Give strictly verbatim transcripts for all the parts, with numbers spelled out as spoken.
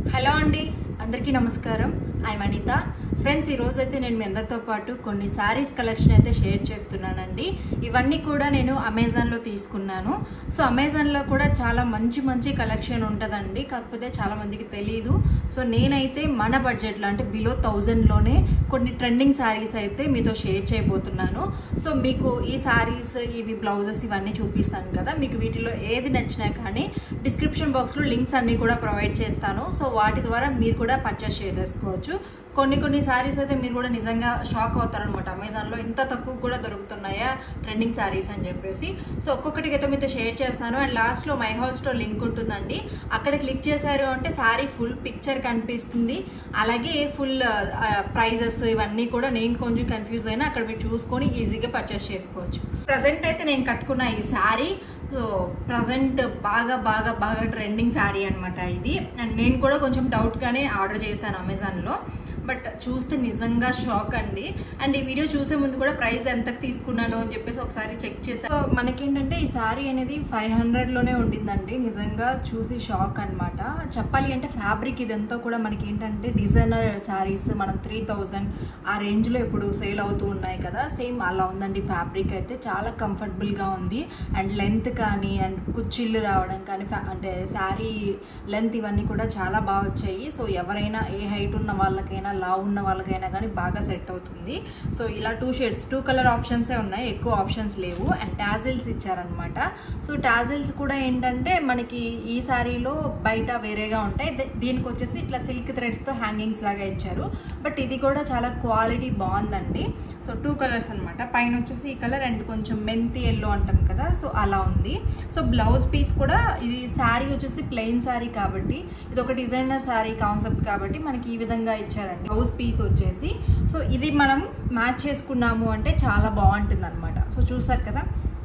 Hello అండి, అందరికీ నమస్కారం. ఐ అనిత. ఫ్రెండ్స్, ఈ రోజు అయితే నేను మీ అందరితో పాటు కొన్ని శారీస్ కలెక్షన్ అయితే షేర్ చేస్తున్నానండి. ఇవన్నీ కూడా నేను అమెజాన్లో తీసుకున్నాను. సో అమెజాన్లో కూడా చాలా మంచి మంచి కలెక్షన్ ఉంటుందండి, కాకపోతే చాలా మందికి తెలియదు. సో నేనైతే మన బడ్జెట్లో అంటే బిలో థౌజండ్లోనే కొన్ని ట్రెండింగ్ శారీస్ అయితే మీతో షేర్ చేయబోతున్నాను. సో మీకు ఈ శారీస్, ఇవి బ్లౌజెస్ ఇవన్నీ చూపిస్తాను కదా, మీకు వీటిలో ఏది నచ్చినా కానీ డిస్క్రిప్షన్ బాక్స్లో లింక్స్ అన్నీ కూడా ప్రొవైడ్ చేస్తాను. సో వాటి ద్వారా మీరు కూడా పర్చేస్ చేసేసుకోవచ్చు. కొన్ని కొన్ని శారీస్ అయితే మీరు కూడా నిజంగా షాక్ అవుతారనమాట, అమెజాన్లో ఇంత తక్కువ కూడా దొరుకుతున్నాయా ట్రెండింగ్ శారీస్ అని చెప్పేసి. సో ఒక్కొక్కటికి అయితే మీతో షేర్ చేస్తాను. అండ్ లాస్ట్లో మై హౌస్ స్టోర్ లింక్ ఉంటుందండి, అక్కడ క్లిక్ చేశారు అంటే శారీ ఫుల్ పిక్చర్ కనిపిస్తుంది. అలాగే ఫుల్ ప్రైజెస్ ఇవన్నీ కూడా నేను కొంచెం కన్ఫ్యూజ్ అయినా అక్కడ మీరు చూసుకొని ఈజీగా పర్చేస్ చేసుకోవచ్చు. ప్రజెంట్ అయితే నేను కట్టుకున్న ఈ శారీ సో ప్రజెంట్ బాగా బాగా బాగా ట్రెండింగ్ శారీ అనమాట ఇది. అండ్ నేను కూడా కొంచెం డౌట్గానే ఆర్డర్ చేశాను అమెజాన్లో, బట్ చూస్తే నిజంగా షాక్ అండి. అండ్ ఈ వీడియో చూసే ముందు కూడా ప్రైస్ ఎంతకు తీసుకున్నాను అని చెప్పేసి ఒకసారి చెక్ చేశాను. సో మనకేంటంటే ఈ శారీ అనేది ఫైవ్ హండ్రెడ్లోనే ఉండిందండి. నిజంగా చూసి షాక్ అనమాట. చెప్పాలి అంటే ఫ్యాబ్రిక్ ఇదంతా కూడా మనకి ఏంటంటే డిజైనర్ శారీస్ మనం త్రీ థౌజండ్ ఆ రేంజ్లో ఇప్పుడు సేల్ అవుతూ ఉన్నాయి కదా, సేమ్ అలా ఉందండి. ఫ్యాబ్రిక్ అయితే చాలా కంఫర్టబుల్గా ఉంది. అండ్ లెంత్ కానీ అండ్ కుచ్చిళ్ళు రావడం కానీ అంటే శారీ లెంత్ ఇవన్నీ కూడా చాలా బాగా వచ్చాయి. సో ఎవరైనా ఏ హైట్ ఉన్న వాళ్ళకైనా లావు ఉన్న వాళ్ళకైనా కానీ బాగా సెట్ అవుతుంది. సో ఇలా టూ షేడ్స్ టూ కలర్ ఆప్షన్సే ఉన్నాయి, ఎక్కువ ఆప్షన్స్ లేవు. అండ్ టాజిల్స్ ఇచ్చారనమాట. సో టాజిల్స్ కూడా ఏంటంటే మనకి ఈ శారీలో బయట వేరేగా ఉంటాయి, దీనికి వచ్చేసి ఇట్లా సిల్క్ థ్రెడ్స్తో హ్యాంగింగ్స్ లాగా ఇచ్చారు. బట్ ఇది కూడా చాలా క్వాలిటీ బాగుందండి. సో టూ కలర్స్ అనమాట, పైన వచ్చేసి ఈ కలర్ అండ్ కొంచెం మెంతి ఎల్లో అంటాం కదా, సో అలా ఉంది. సో బ్లౌజ్ పీస్ కూడా ఇది శారీ వచ్చేసి ప్లెయిన్ శారీ కాబట్టి, ఇది ఒక డిజైనర్ శారీ కాన్సెప్ట్ కాబట్టి మనకి ఈ విధంగా ఇచ్చారండి బ్లౌజ్ పీస్ వచ్చేసి. సో ఇది మనం మ్యాచ్ చేసుకున్నాము అంటే చాలా బాగుంటుంది అనమాట. సో చూసారు కదా,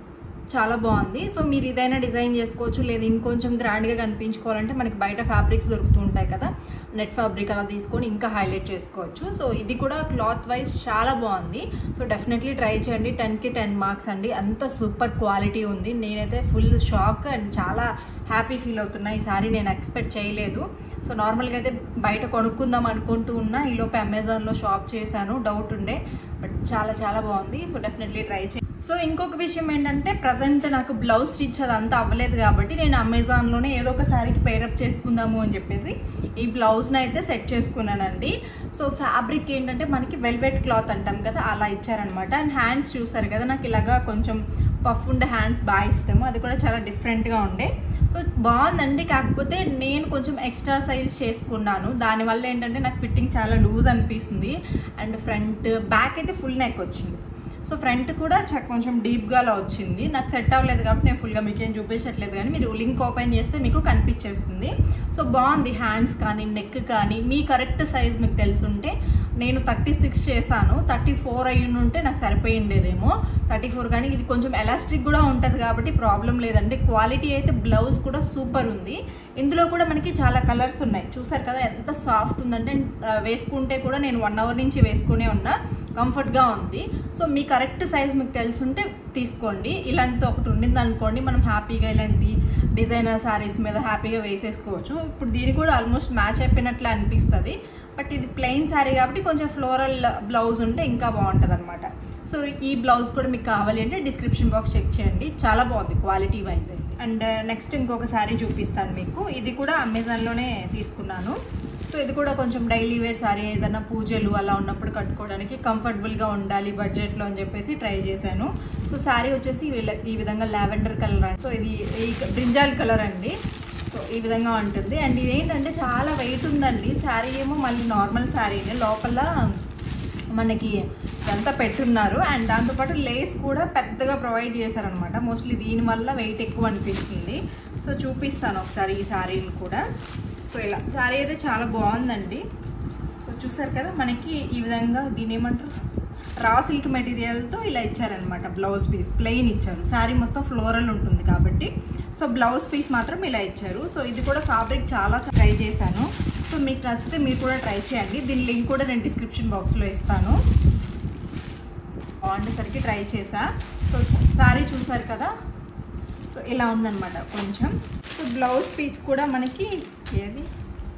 చాలా బాగుంది. సో మీరు ఇదైనా డిజైన్ చేసుకోవచ్చు, లేదా ఇంకొంచెం గ్రాండ్గా కనిపించుకోవాలంటే మనకి బయట ఫ్యాబ్రిక్స్ దొరుకుతూ ఉంటాయి కదా, నెట్ ఫ్యాబ్రిక్ అలా తీసుకొని ఇంకా హైలైట్ చేసుకోవచ్చు. సో ఇది కూడా క్లాత్ వైజ్ చాలా బాగుంది. సో డెఫినెట్లీ ట్రై చేయండి. టెన్కి టెన్ మార్క్స్ అండి, అంత సూపర్ క్వాలిటీ ఉంది. నేనైతే ఫుల్ షాక్ అండ్ చాలా హ్యాపీ ఫీల్ అవుతున్నా. ఈ సారీ నేను ఎక్స్పెక్ట్ చేయలేదు. సో నార్మల్గా అయితే బయట కొనుక్కుందాం అనుకుంటూ ఉన్నా, ఈలోపు అమెజాన్లో షాప్ చేశాను, డౌట్ ఉండే, బట్ చాలా చాలా బాగుంది. సో డెఫినెట్లీ ట్రై చేయండి. సో ఇంకొక విషయం ఏంటంటే ప్రజెంట్ నాకు బ్లౌజ్ స్టిచ్ అదంతా అవ్వలేదు కాబట్టి నేను అమెజాన్లోనే ఏదో ఒక శారీకి పేరప్ చేసుకుందాము అని చెప్పేసి ఈ బ్లౌజ్ని అయితే సెట్ చేసుకున్నానండి. సో ఫ్యాబ్రిక్ ఏంటంటే మనకి వెల్వెట్ క్లాత్ అంటాం కదా, అలా ఇచ్చారనమాట. అండ్ హ్యాండ్స్ చూసారు కదా, నాకు ఇలాగా కొంచెం పఫ్ ఉండే హ్యాండ్స్ బాగా ఇష్టము, అది కూడా చాలా డిఫరెంట్గా ఉండే. సో బాగుందండి, కాకపోతే నేను కొంచెం ఎక్స్ట్రా సైజ్ చేసుకున్నాను. దానివల్ల ఏంటంటే నాకు ఫిట్టింగ్ చాలా లూజ్ అనిపిస్తుంది. అండ్ ఫ్రంట్ బ్యాక్ అయితే ఫుల్ నెక్ వచ్చింది. సో ఫ్రంట్ కూడా కొంచెం డీప్గా అలా వచ్చింది. నాకు సెట్ అవ్వలేదు కాబట్టి నేను ఫుల్గా మీకు ఏం చూపించట్లేదు, కానీ మీరు లింక్ ఓపెన్ చేస్తే మీకు కనిపించేస్తుంది. సో బాగుంది, హ్యాండ్స్ కానీ నెక్ కానీ మీ కరెక్ట్ సైజ్ మీకు తెలుసుంటే. నేను థర్టీ సిక్స్ చేశాను, థర్టీ ఫోర్ అయ్యి ఉంటే నాకు సరిపోయి ఉండేదేమో. థర్టీ ఫోర్ కానీ ఇది కొంచెం ఎలాస్టిక్ కూడా ఉంటుంది కాబట్టి ప్రాబ్లం లేదండి. క్వాలిటీ అయితే బ్లౌజ్ కూడా సూపర్ ఉంది. ఇందులో కూడా మనకి చాలా కలర్స్ ఉన్నాయి, చూసారు కదా ఎంత సాఫ్ట్ ఉందంటే. వేసుకుంటే కూడా నేను వన్ అవర్ నుంచి వేసుకునే ఉన్నా, కంఫర్ట్గా ఉంది. సో మీ కరెక్ట్ సైజ్ మీకు తెలుసుంటే తీసుకోండి. ఇలాంటిది ఒకటి ఉండింది అనుకోండి, మనం హ్యాపీగా ఇలాంటి డిజైనర్ శారీస్ మీద హ్యాపీగా వేసేసుకోవచ్చు. ఇప్పుడు దీని కూడా ఆల్మోస్ట్ మ్యాచ్ అయిపోయినట్లు అనిపిస్తుంది. బట్ ఇది ప్లెయిన్ శారీ కాబట్టి కొంచెం ఫ్లోరల్ బ్లౌజ్ ఉంటే ఇంకా బాగుంటుంది అనమాట. సో ఈ బ్లౌజ్ కూడా మీకు కావాలి అంటే డిస్క్రిప్షన్ బాక్స్ చెక్ చేయండి, చాలా బాగుంది క్వాలిటీ వైజ్ అయితే. అండ్ నెక్స్ట్ ఇంకొక శారీ చూపిస్తాను మీకు, ఇది కూడా అమెజాన్లోనే తీసుకున్నాను. సో ఇది కూడా కొంచెం డైలీ వేర్ శారీ, ఏదైనా పూజలు అలా ఉన్నప్పుడు కట్టుకోవడానికి కంఫర్టబుల్గా ఉండాలి బడ్జెట్లో అని చెప్పేసి ట్రై చేశాను. సో శారీ వచ్చేసి ఈ విధంగా లావెండర్ కలర్, సో ఇది బ్రింజాల్ కలర్ అండి. సో ఈ విధంగా ఉంటుంది. అండ్ ఇదేంటంటే చాలా వెయిట్ ఉందండి. శారీ ఏమో మళ్ళీ నార్మల్ శారీనే, లోపల మనకి ఇదంతా పెట్టున్నారు. అండ్ దాంతోపాటు లేస్ కూడా పెద్దగా ప్రొవైడ్ చేశారనమాట. మోస్ట్లీ దీనివల్ల వెయిట్ ఎక్కువ అనిపిస్తుంది. సో చూపిస్తాను ఒకసారి ఈ శారీని కూడా. సో ఇలా శారీ అయితే చాలా బాగుందండి. సో చూసారు కదా, మనకి ఈ విధంగా దీని ఏమంటారు రా సిల్క్ మెటీరియల్తో ఇలా ఇచ్చారనమాట. బ్లౌజ్ పీస్ ప్లెయిన్ ఇచ్చారు, శారీ మొత్తం ఫ్లోరల్ ఉంటుంది కాబట్టి. సో బ్లౌజ్ పీస్ మాత్రం ఇలా ఇచ్చారు. సో ఇది కూడా ఫ్యాబ్రిక్ చాలా ట్రై చేశాను. సో మీకు నచ్చితే మీరు కూడా ట్రై చేయండి. దీని లింక్ కూడా నేను డిస్క్రిప్షన్ బాక్స్లో ఇస్తాను. బాగుండేసరికి ట్రై చేసా. సో శారీ చూసారు కదా, సో ఇలా ఉందన్నమాట కొంచెం. సో బ్లౌజ్ పీస్ కూడా మనకి ఏది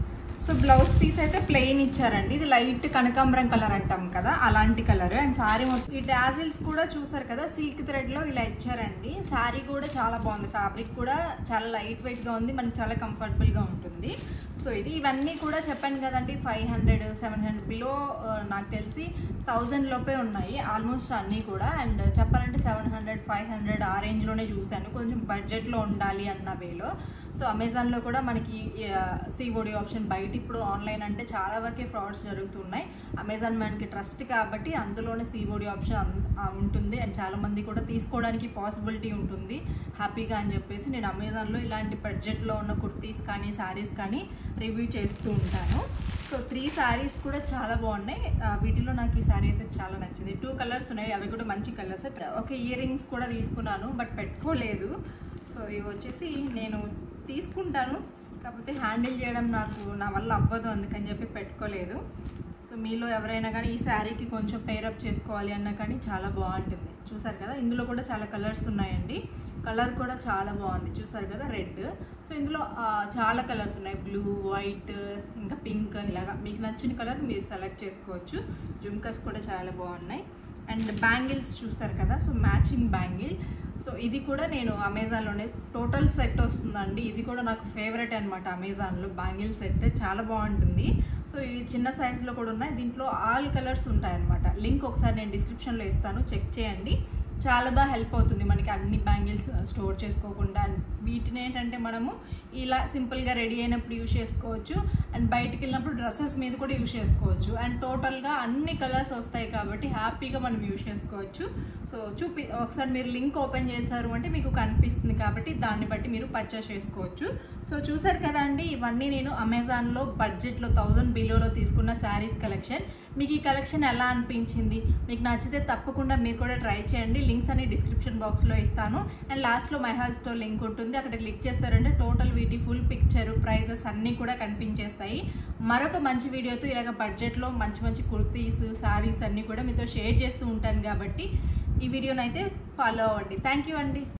సో బ్లౌజ్ పీస్ అయితే ప్లెయిన్ ఇచ్చారండి. ఇది లైట్ కనకాంబరం కలర్ అంటాం కదా, అలాంటి కలర్. అండ్ సారీ మొత్తం ఈ డాజిల్స్ కూడా చూసారు కదా, సిల్క్ థ్రెడ్ లో ఇలా ఇచ్చారండి. సారీ కూడా చాలా బాగుంది, ఫ్యాబ్రిక్ కూడా చాలా లైట్ వెయిట్ గా ఉంది, మనకి చాలా కంఫర్టబుల్ గా ఉంటుంది. సో ఇది ఇవన్నీ కూడా చెప్పాను కదండి, five hundred seven hundred below నాకు తెలిసి థౌజండ్ లోపే ఉన్నాయి ఆల్మోస్ట్ అన్నీ కూడా. అండ్ చెప్పాలంటే సెవెన్ హండ్రెడ్ ఫైవ్ హండ్రెడ్ ఆ రేంజ్లోనే చూశాను, కొంచెం బడ్జెట్లో ఉండాలి అన్న వేలో. సో అమెజాన్లో కూడా మనకి సిఓడి ఆప్షన్, బయట ఇప్పుడు ఆన్లైన్ అంటే చాలా వరకే ఫ్రాడ్స్ జరుగుతున్నాయి. అమెజాన్ మనకి ట్రస్ట్ కాబట్టి అందులోనే సిఓడి ఆప్షన్ ఉంటుంది. అండ్ చాలామంది కూడా తీసుకోవడానికి పాసిబిలిటీ ఉంటుంది హ్యాపీగా అని చెప్పేసి నేను అమెజాన్లో ఇలాంటి బడ్జెట్లో ఉన్న కుర్తీస్ కానీ శారీస్ కానీ రివ్యూ చేస్తూ ఉంటాను. సో త్రీ శారీస్ కూడా చాలా బాగున్నాయి. వీటిలో నాకు ఈ శారీ అయితే చాలా నచ్చింది. టూ కలర్స్ ఉన్నాయి, అవి కూడా మంచి కలర్స్. ఒక ఇయర్ రింగ్స్ కూడా తీసుకున్నాను, బట్ పెట్టుకోలేదు. సో ఇవి వచ్చేసి నేను తీసుకుంటాను, కాకపోతే హ్యాండిల్ చేయడం నాకు నా వల్ల అవ్వదు, అందుకని చెప్పి పెట్టుకోలేదు. సో మీలో ఎవరైనా కానీ ఈ శారీకి కొంచెం పేరప్ చేసుకోవాలి అన్నా కానీ చాలా బాగుంటుంది. చూసారు కదా, ఇందులో కూడా చాలా కలర్స్ ఉన్నాయండి. కలర్ కూడా చాలా బాగుంది, చూసారు కదా, రెడ్. సో ఇందులో చాలా కలర్స్ ఉన్నాయి, బ్లూ, వైట్, ఇంకా పింక్, ఇలాగా మీకు నచ్చిన కలర్ మీరు సెలెక్ట్ చేసుకోవచ్చు. జుమ్కస్ కూడా చాలా బాగున్నాయి. అండ్ బ్యాంగిల్స్ చూసారు కదా, సో మ్యాచింగ్ బ్యాంగిల్. సో ఇది కూడా నేను అమెజాన్లోనే టోటల్ సెట్ వస్తుందండి. ఇది కూడా నాకు ఫేవరెట్ అనమాట అమెజాన్లో, బ్యాంగిల్ సెట్ చాలా బాగుంటుంది. సో ఇవి చిన్న సైజులో కూడా ఉన్నాయి, దీంట్లో ఆల్ కలర్స్ ఉంటాయన్నమాట. లింక్ ఒకసారి నేను డిస్క్రిప్షన్లో ఇస్తాను, చెక్ చేయండి. చాలా బాగా హెల్ప్ అవుతుంది మనకి అన్ని బ్యాంగిల్స్ స్టోర్ చేసుకోకుండా. వీటిని ఏంటంటే మనము ఇలా సింపుల్గా రెడీ అయినప్పుడు యూజ్ చేసుకోవచ్చు, అండ్ బయటికి వెళ్ళినప్పుడు డ్రెస్సెస్ మీద కూడా యూజ్ చేసుకోవచ్చు. అండ్ టోటల్గా అన్ని కలర్స్ వస్తాయి కాబట్టి హ్యాపీగా మనం యూజ్ చేసుకోవచ్చు. సో చూపి ఒకసారి మీరు లింక్ ఓపెన్ చేశారు అంటే మీకు కనిపిస్తుంది కాబట్టి దాన్ని బట్టి మీరు పర్చేస్ చేసుకోవచ్చు. సో చూసారు కదా అండి, ఇవన్నీ నేను అమెజాన్లో బడ్జెట్లో థౌజండ్ బిలోలో తీసుకున్న శారీస్ కలెక్షన్. మీకు ఈ కలెక్షన్ ఎలా అనిపించింది, మీకు నచ్చితే తప్పకుండా మీరు కూడా ట్రై చేయండి. లింక్స్ అన్ని డిస్క్రిప్షన్ బాక్స్లో ఇస్తాను. అండ్ లాస్ట్లో మై హాల్ స్టోర్ లింక్ ఉంటుంది, అక్కడ క్లిక్ చేస్తారంటే టోటల్ వీటి ఫుల్ పిక్చర్, ప్రైజెస్ అన్నీ కూడా కనిపించేస్తాయి. మరొక మంచి వీడియోతో ఇలాగ బడ్జెట్లో మంచి మంచి కుర్తీస్, శారీస్ అన్నీ కూడా మీతో షేర్ చేస్తూ ఉంటాను కాబట్టి ఈ వీడియోనైతే ఫాలో అవ్వండి. థ్యాంక్ యూ అండి.